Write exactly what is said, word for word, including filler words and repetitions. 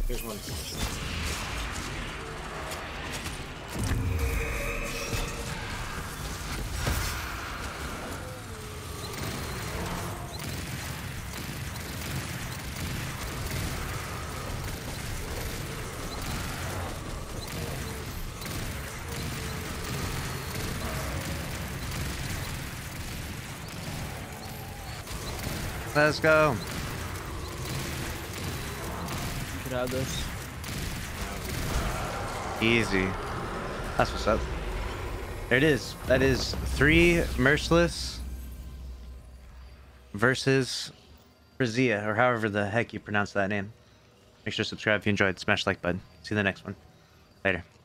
There's one. Let's go. Should have this. Easy. That's what's up. There it is. That is three Merciless versus Phyr'Zhia, or however the heck you pronounce that name. Make sure to subscribe if you enjoyed. Smash the like button. See you in the next one. Later.